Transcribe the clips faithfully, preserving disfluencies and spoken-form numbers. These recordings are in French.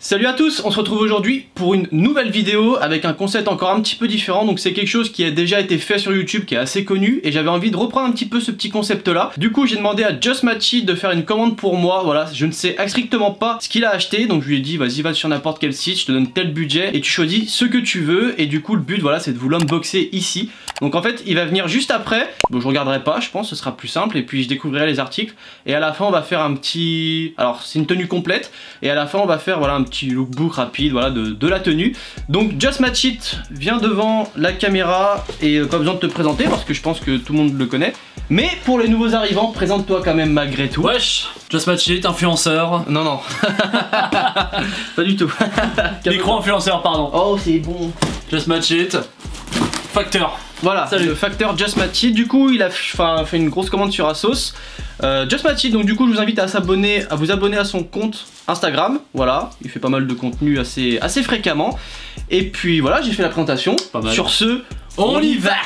Salut à tous, on se retrouve aujourd'hui pour une nouvelle vidéo avec un concept encore un petit peu différent. Donc c'est quelque chose qui a déjà été fait sur YouTube, qui est assez connu, et j'avais envie de reprendre un petit peu ce petit concept là. Du coup j'ai demandé à JustMatchIt de faire une commande pour moi. Voilà, je ne sais strictement pas ce qu'il a acheté, donc je lui ai dit vas-y va sur n'importe quel site, je te donne tel budget et tu choisis ce que tu veux. Et du coup le but voilà c'est de vous l'unboxer ici. Donc en fait il va venir juste après, bon je regarderai pas je pense, ce sera plus simple, et puis je découvrirai les articles. Et à la fin on va faire un petit... Alors c'est une tenue complète, et à la fin on va faire voilà un petit petit lookbook rapide voilà de, de la tenue. Donc JustMatchIt, viens devant la caméra et euh, pas besoin de te présenter parce que je pense que tout le monde le connaît. Mais pour les nouveaux arrivants, présente-toi quand même malgré tout. Wesh, JustMatchIt, influenceur. Non non, pas du tout. Micro-influenceur pardon. Oh c'est bon. JustMatchIt, facteur. Voilà, salut. Le facteur JustMatchIt, du coup il a fait une grosse commande sur Asos. Euh, JustMatchIt, donc du coup je vous invite à s'abonner, à vous abonner à son compte Instagram. Voilà, il fait pas mal de contenu assez, assez fréquemment. Et puis voilà, j'ai fait la présentation. Pas mal. Sur ce, on, on y va.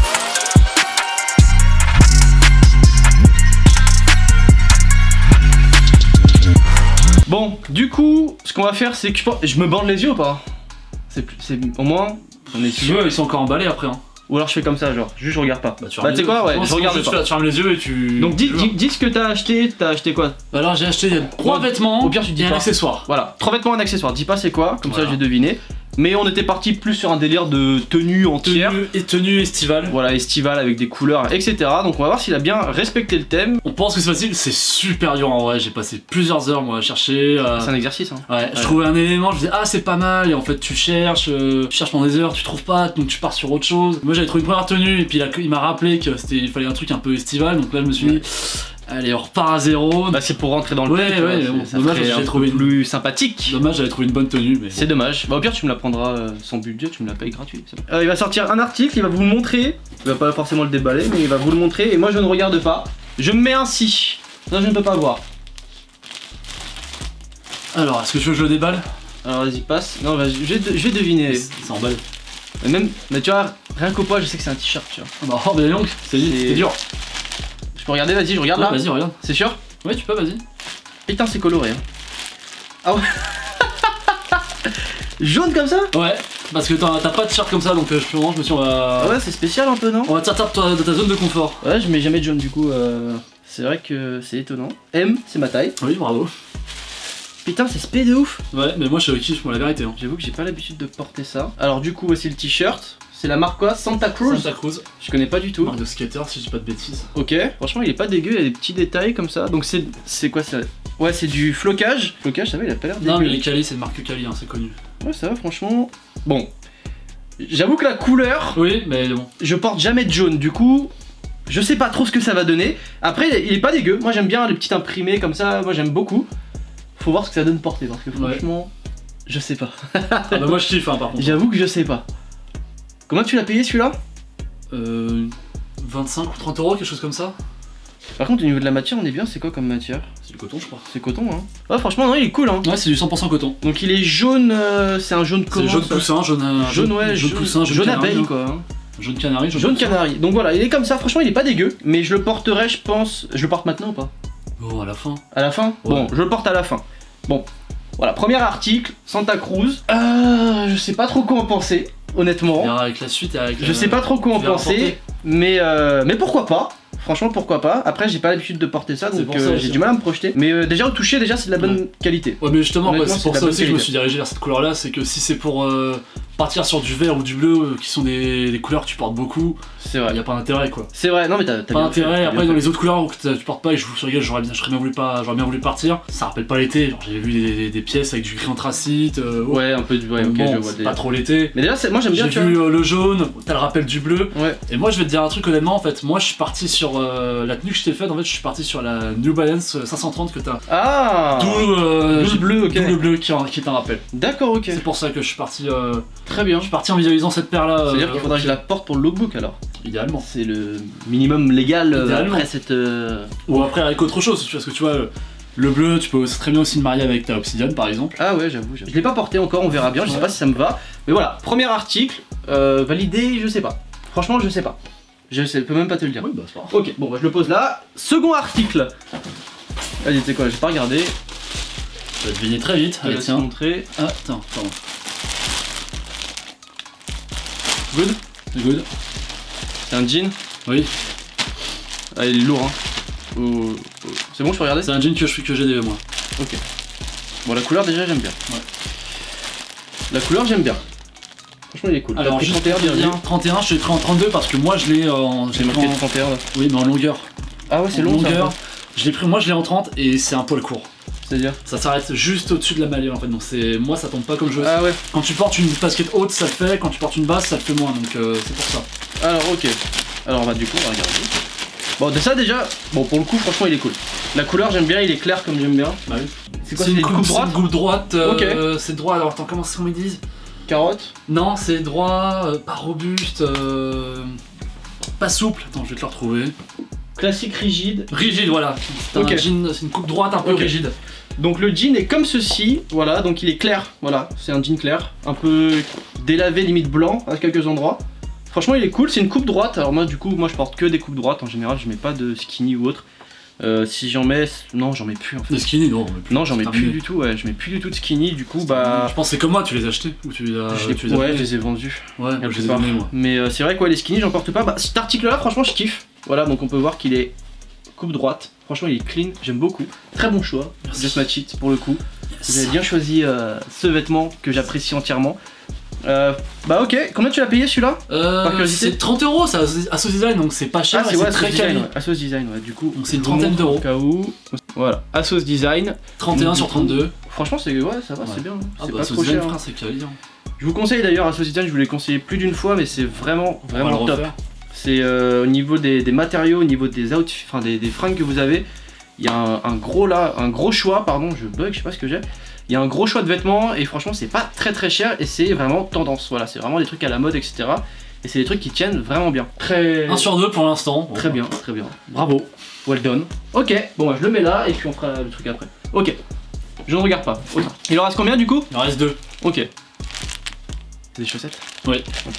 Bon, du coup, ce qu'on va faire, c'est que je, pense... je me bande les yeux ou pas? C'est au moins, on est sûr. Ils sont encore emballés après. Hein. Ou alors je fais comme ça, genre, juste je regarde pas. Bah tu bah, sais quoi, ouais, je regarde pas. Tu fermes les yeux et tu... Donc dis, dis, dis ce que t'as acheté, t'as acheté quoi? Alors j'ai acheté trois vêtements, au pire tu dis et pas. un accessoire. Voilà, trois vêtements et un accessoire, dis pas c'est quoi, comme voilà. Ça j'ai deviné. Mais on était parti plus sur un délire de tenue entière. Tenue et tenue estivale. Voilà, estivale avec des couleurs, et cetera. Donc on va voir s'il a bien respecté le thème. On pense que c'est facile, c'est super dur en vrai. J'ai passé plusieurs heures moi à chercher. Euh... C'est un exercice. Hein. Ouais, ouais, je trouvais un élément, je disais ah c'est pas mal, et en fait tu cherches, euh, tu cherches pendant des heures, tu trouves pas, donc tu pars sur autre chose. Moi j'avais trouvé une première tenue et puis là, il m'a rappelé que c'était, il fallait un truc un peu estival, donc là je me suis dit. Ouais. Allez, on repart à zéro. Bah c'est pour rentrer dans le ouais, thème, ouais, bon, dommage, j'avais trouvé une plus sympathique. Dommage, j'avais trouvé une bonne tenue, mais c'est bon. Dommage. Bah au pire tu me la prendras euh, sans budget, tu me la payes gratuit. Euh, il va sortir un article, il va vous le montrer. Il va pas forcément le déballer, mais il va vous le montrer. Et moi je ne regarde pas. Je me mets ainsi. Ça je ne peux pas voir. Alors, est-ce que tu veux que je le déballe? Alors vas-y passe. Non, vas-y, je, vais, je vais deviner. Ça emballe. Même, mais tu vois, rien qu'au poids, je sais que c'est un t-shirt, tu vois. Bah oh, mais donc, c'est dur. Je peux regarder, vas-y, je regarde ouais, là. Vas-y, regarde. C'est sûr? Ouais, tu peux, vas-y. Putain, c'est coloré. Hein. Ah ouais. Jaune comme ça? Ouais, parce que t'as pas de t-shirt comme ça, donc euh, je, je me suis on va... Ah ouais, c'est spécial un peu, non? On va te sortir de, de ta zone de confort. Ouais, je mets jamais de jaune du coup. Euh... C'est vrai que c'est étonnant. M, c'est ma taille. Oui, bravo. Putain, c'est spé de ouf. Ouais, mais moi je kiffe, moi la vérité. Hein. J'avoue que j'ai pas l'habitude de porter ça. Alors du coup, voici le t-shirt. C'est la marque quoi? Santa Cruz. Santa Cruz. Je connais pas du tout. Marque de skater si je dis pas de bêtises. Ok. Franchement, il est pas dégueu, il y a des petits détails comme ça. Donc c'est c'est quoi ça? Ouais, c'est du flocage. Flocage, ça va, il a pas l'air dégueu. Non, mais les Cali, c'est une marque Cali, hein, c'est connu. Ouais, ça va, franchement. Bon. J'avoue que la couleur. Oui, mais bon. Je porte jamais de jaune, du coup. Je sais pas trop ce que ça va donner. Après, il est pas dégueu. Moi, j'aime bien les petits imprimés comme ça. Moi, j'aime beaucoup. Faut voir ce que ça donne porter parce que franchement, ouais. Je sais pas. Ah bah moi je kiffe hein, par contre. J'avoue que je sais pas. Comment tu l'as payé celui-là? Euh... vingt-cinq ou trente euros, quelque chose comme ça. Par contre au niveau de la matière on est bien, c'est quoi comme matière? C'est du coton je crois. C'est coton hein. Ouais franchement non il est cool hein. Ouais c'est du cent pour cent coton. Donc il est jaune, euh, c'est un jaune comment? C'est jaune poussin, jaune... Euh, jaune ouais, jaune, jaune poussin, jaune, jaune canari, abeille hein. quoi. Hein. Jaune canari, jaune, jaune canari. Donc voilà, il est comme ça, franchement il est pas dégueu. Mais je le porterai je pense... Je le porte maintenant ou pas? Bon à la fin. À la fin ouais. Bon je le porte à la fin. Bon. Voilà, premier article, Santa Cruz. Euh, je sais pas trop quoi en penser, honnêtement. Et avec la suite et avec Je la... sais pas trop quoi en penser, mais, euh, mais pourquoi pas. Franchement, pourquoi pas. Après, j'ai pas l'habitude de porter ça, donc euh, j'ai du mal à me projeter. Mais euh, déjà, au toucher, déjà, c'est de la bonne ouais. qualité. Ouais, mais justement, c'est pour ça aussi que je me suis dirigé vers cette couleur-là. C'est que si c'est pour euh, partir sur du vert ou du bleu, euh, qui sont des, des couleurs que tu portes beaucoup, c'est vrai. Y a pas d'intérêt quoi. C'est vrai, non mais t'as pas d'intérêt. Après, dans les autres couleurs que tu portes pas et je vous sur j'aurais bien, bien voulu pas, j'aurais bien voulu partir. Ça rappelle pas l'été. Genre, j'avais vu des, des, des pièces avec du gris anthracite. Euh, ouais, un peu du. Ouais, ok, bon, je vois. Des... Pas trop l'été. Mais déjà, moi j'aime bien. J'ai vu euh, le jaune, t'as le rappel du bleu. Ouais. Et moi, je vais te dire un truc honnêtement, en fait, moi je suis parti sur euh, la tenue que je t'ai faite. En fait, je suis parti sur la New Balance cinq cent trente que t'as. Ah. D'où euh, le bleu, ok. D'où le bleu qui, qui est un rappel. D'accord, ok. C'est pour ça que je suis parti. Euh, Très bien. Je suis parti en visualisant cette paire là. C'est-à-dire euh, qu'il faudra que je la porte pour le lookbook alors. Idéalement. C'est le minimum légal euh, après cette. Euh... Ou après avec autre chose, parce que tu vois. Le bleu, tu peux très bien aussi le marier avec ta obsidienne par exemple. Ah ouais, j'avoue. Je l'ai pas porté encore, on verra bien. Je sais ouais. pas si ça me va. Mais voilà, premier article, euh, validé, je sais pas. Franchement, je sais pas. Je sais, peux même pas te le dire. Oui, bah c'est pas grave. Ok, bon, bah, je le pose là. Second article. Vas-y, tu sais quoi, j'ai pas regardé. Tu vas deviner très vite. Je Allez, vais te tiens. montrer. Ah, attends, pardon. Good. Good. C'est un jean. Oui. Ah, il est lourd, hein. Oh, oh. C'est bon, je peux regarder? C'est un jean que je que j'ai des moi. Ok. Bon, la couleur déjà j'aime bien. Ouais. La couleur j'aime bien. Franchement il est cool. Alors T'as pris juste trente et un, pour dire, trente et un, je l'ai pris en trente-deux parce que moi je l'ai en. J'ai marqué en... trente et un là. Oui, mais en longueur. Ah ouais, c'est En long ça. longueur. Je l'ai pris, moi je l'ai en trente et c'est un poil court. C'est-à-dire? Ça s'arrête juste au-dessus de la malléole en fait, donc c'est moi ça tombe pas comme je veux. Ah ouais. Quand tu portes une basket haute ça le fait, quand tu portes une basse ça le fait moins, donc euh, c'est pour ça. Alors ok. Alors on va du coup on va regarder. Bon de ça déjà, bon pour le coup franchement il est cool. La couleur j'aime bien, il est clair comme j'aime bien. Bah oui. C'est quoi, C'est c'est une une coupe coupe droite, droite? coupe droite euh, Ok. c'est droit, alors attends comment c'est qu'on me disent? Carotte? Non c'est droit, euh, pas robuste, euh, pas souple, attends je vais te le retrouver. Classique rigide. Rigide voilà, c'est Ok. un jean, c'est une coupe droite un peu Ok. rigide. Donc le jean est comme ceci, voilà, donc il est clair, voilà, c'est un jean clair, un peu délavé limite blanc à quelques endroits. Franchement il est cool, c'est une coupe droite, alors moi du coup moi je porte que des coupes droites en général, je mets pas de skinny ou autre. Euh, si j'en mets, non j'en mets plus en fait. De skinny non, mais plus. Non j'en mets Terminé. plus du tout, ouais, je mets plus du tout de skinny, du coup bah... Je pense que c'est comme moi, tu les as achetés ou tu les as, Je les, tu les as ouais, donnés. je les ai vendus. Ouais, quelque je les ai part. donnés moi. Mais euh, c'est vrai que ouais, les skinny j'en porte pas. Bah, cet article là franchement je kiffe. Voilà donc on peut voir qu'il est coupe droite. Franchement il est clean, j'aime beaucoup. Très bon choix. Merci. Just Match It pour le coup. Yes. Vous avez bien choisi euh, ce vêtement que j'apprécie entièrement. Euh, bah ok, combien tu l'as payé celui-là? Euh, Par curiosité. c'est trente euros, c'est Asos Design donc c'est pas cher Ah et c'est ouais, c'est très Asos quali. Design, ouais. Asos Design ouais, du coup. Donc c'est une je vous trentaine montre d'euros. Au cas où. Voilà, Asos Design. trente et un Donc, sur du coup, trente-deux. Franchement c'est ouais, ça va, Ouais. c'est bien. hein. Ah C'est bah pas Asos trop Design cher. hein. frère c'est quali. Hein. Je vous conseille d'ailleurs Asos Design, je vous l'ai conseillé plus d'une fois mais c'est vraiment On va vraiment le top. refaire. C'est euh, au niveau des, des matériaux, au niveau des outfits, enfin des, des fringues que vous avez, il y a un, un gros là, un gros choix, pardon, je bug, je sais pas ce que j'ai. Il y a un gros choix de vêtements et franchement c'est pas très très cher et c'est vraiment tendance. Voilà, c'est vraiment des trucs à la mode, et cetera. Et c'est des trucs qui tiennent vraiment bien. Très, un sur deux pour l'instant. très bien, très bien. Bravo, well done. Ok, bon bah, je le mets là et puis on fera le truc après. Ok, je ne regarde pas. Ok. Il en reste combien du coup? Il en reste deux. Ok. C'est des chaussettes? Oui.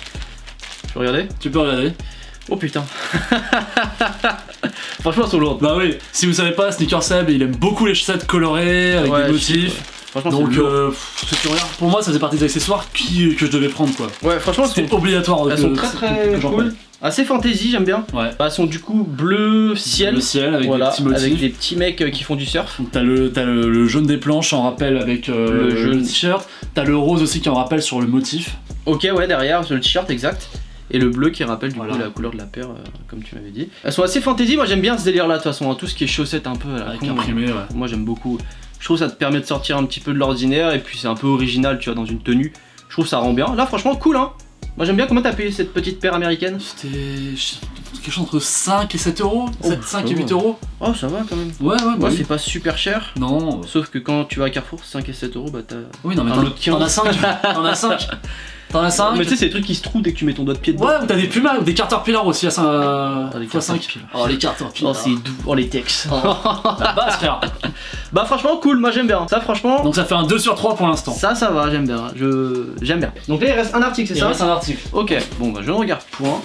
Je peux regarder? Tu peux regarder. Oh putain. Franchement elles sont lourdes. Bah oui, si vous savez pas, Sneaker Seb il aime beaucoup les chaussettes colorées avec Ouais, des je sais, motifs. ouais. Franchement Donc c'est lourd. euh, pff, ce que tu regardes, pour moi ça faisait partie des accessoires qui, que je devais prendre quoi. Ouais, franchement elles C'était sont, obligatoire. elles que- sont très très que j'en cool. prenne. Assez fantasy, j'aime bien. Ouais. Bah, elles sont du coup bleu ciel. Le ciel avec Voilà, des petits motifs. avec des petits mecs euh, qui font du surf. Donc t'as le, t'as le, le jaune des planches en rappel avec euh, Le le, jaune. t-shirt, t'as le rose aussi qui en rappelle sur le motif. Ok, ouais, derrière sur le t-shirt exact. Et le bleu qui rappelle du Voilà. coup la couleur de la paire, euh, comme tu m'avais dit. Elles sont assez fantasy, moi j'aime bien ce délire là de toute façon, hein, tout ce qui est chaussettes un peu à la Avec con, imprimé, ouais. euh, moi j'aime beaucoup. Je trouve que ça te permet de sortir un petit peu de l'ordinaire et puis c'est un peu original, tu vois, dans une tenue. Je trouve que ça rend bien. Là franchement cool hein. Moi j'aime bien. Comment t'as payé cette petite paire américaine? C'était je- quelque chose entre cinq et sept euros, Oh, cinq ça et huit va. euros. Oh ça va quand même. Ouais, ouais, bah Moi oui. c'est pas super cher. Non, Sauf que quand tu vas à Carrefour, cinq et sept euros, bah t'as. oui, non, mais Un t'en lot de quinze. t'en as cinq. T'en as cinq. T'en as cinq. Mais tu sais, c'est des trucs qui se trouvent dès que tu mets ton doigt de pied dedans. Ouais, ou t'as des Puma ou des Caterpillar aussi à cinq. Ah, les fois cinq. Caterpillar. Oh, les Caterpillar. Oh, c'est doux. Oh, les textes. La base, frère. Bah, franchement, cool. Moi, j'aime bien. Ça, franchement, Donc ça fait un deux sur trois pour l'instant. ça, ça va. J'aime bien. Je... J'aime bien. Donc là, il reste un article, c'est Il ça? reste un article. Ok. Bon, bah, je ne regarde point.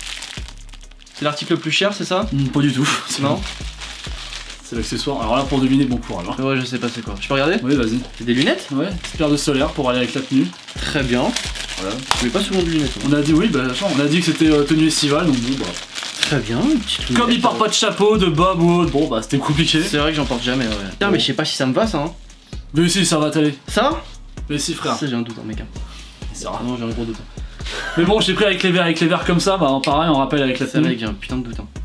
C'est l'article le plus cher, c'est ça? Hmm, pas du tout. Non? C'est l'accessoire. Alors là, pour deviner, bon courage. hein. Ouais, je sais pas c'est quoi. Je peux regarder? Oui, vas-y. C'est des lunettes? Ouais, petite paire de solaire pour aller avec la tenue. Très bien. Voilà. Je mets pas souvent de lunettes. moi. On a dit oui, bah attends, on a dit que c'était euh, tenue estivale, donc bon bah. Très bien. Une petite lunette. Comme il porte pas de chapeau, de bob ou autre, bon bah c'était compliqué. C'est vrai que j'en porte jamais, ouais. Putain, mais je sais pas si ça me va, ça, hein. Mais si, ça va t'aller. Ça? Mais si, frère. Ça, j'ai un doute, hein, mec. hein. C'est Ah rare. non, j'ai un gros doute. Mais bon, j'ai pris avec les verres, avec les verres comme ça, bah pareil, on rappelle avec la C'est vrai tenue. que j'ai un putain de doute, hein.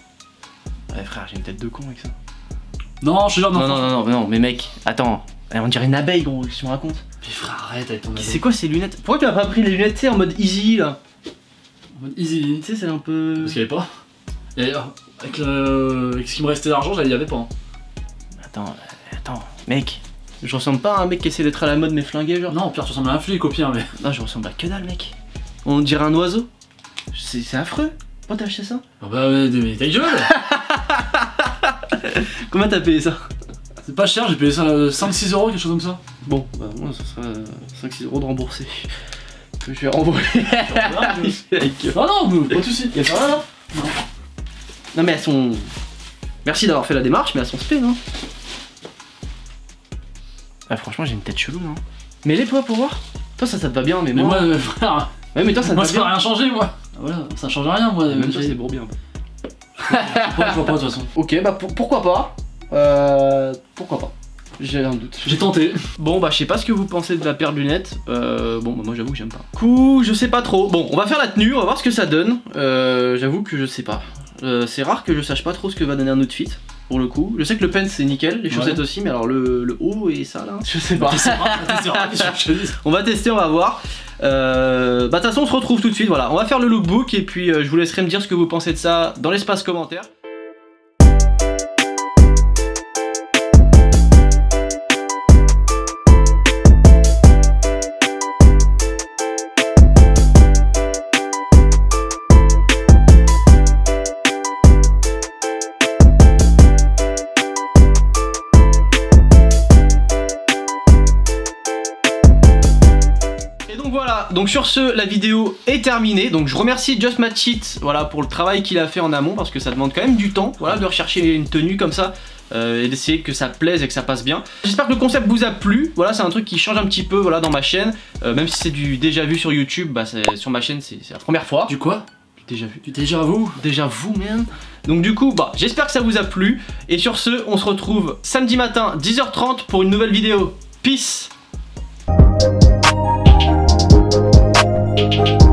Ouais, frère, j'ai une tête de con avec ça. Non, je suis genre Non, non, non, non, non, mais mec, attends. Eh, on dirait une abeille, gros, qu'est-ce que tu me racontes? Mais frère, arrête avec ton C'est quoi ces lunettes? Pourquoi tu m'as pas pris les lunettes, tu sais, en mode easy là? En mode easy. Tu sais, c'est un peu. Parce qu'il y avait pas. Et, euh, avec, le... avec ce qui me restait d'argent, il y avait pas. hein. Attends, euh, attends, mec. Je ressemble pas à un mec qui essaie d'être à la mode mais flingué, genre? Non, Pierre, tu ressembles à un flic au pire, mais. Non, je ressemble à que dalle, mec. On dirait un oiseau. C'est c'est affreux. Pourquoi t'as acheté ça? Ah bah ouais, mais ta gueule. Combien t'as payé ça? C'est pas cher, j'ai payé ça euh, cinq six euros, quelque chose comme ça. Bon, bah, moi, ça sera cinq six euros de remboursé. Que je vais renvoyer. Avec- Ah non, mais pas de soucis. Y'a pas rien là? Non. Non, mais elles sont. Merci d'avoir fait la démarche, mais elles sont spé, non? Ah, franchement, j'ai une tête chelou, non? Mais les toi pour voir. Toi, ça, ça te va bien, mais, Mais moi. moi, euh, frère. Ouais, mais toi, ça te Moi, va ça bien. n'a rien changé, moi. Ah, voilà, ça change rien, moi. Même j'ai- toi, c'est bourré un peu. Pourquoi je vois pas, de toute façon. Ok, bah pour- pourquoi pas. Euh. Pourquoi pas. J'ai un doute. J'ai tenté. Bon, bah, je sais pas ce que vous pensez de la paire de lunettes. Euh. Bon, bah, moi, j'avoue que j'aime pas. Coup, je sais pas trop. Bon, on va faire la tenue, on va voir ce que ça donne. Euh. J'avoue que je sais pas. Euh, c'est rare que je sache pas trop ce que va donner un outfit. Pour le coup, je sais que le pen c'est nickel, les chaussettes Ouais. aussi, mais alors le, le haut et ça là, je sais pas. On va tester, on va voir. Euh, bah de toute façon on se retrouve tout de suite, voilà. On va faire le lookbook et puis euh, je vous laisserai me dire ce que vous pensez de ça dans l'espace commentaire. Voilà, donc sur ce, la vidéo est terminée. Donc je remercie Just Match It, voilà, pour le travail qu'il a fait en amont, parce que ça demande quand même du temps, voilà, de rechercher une tenue comme ça euh, et d'essayer que ça plaise et que ça passe bien. J'espère que le concept vous a plu. Voilà, c'est un truc qui change un petit peu, voilà, dans ma chaîne. Euh, même si c'est du déjà vu sur YouTube, bah sur ma chaîne c'est la première fois. Du quoi? Déjà vu. Du déjà vous? Déjà vous, man. Donc du coup, bah j'espère que ça vous a plu. Et sur ce, on se retrouve samedi matin dix heures trente pour une nouvelle vidéo. Peace. Thank you.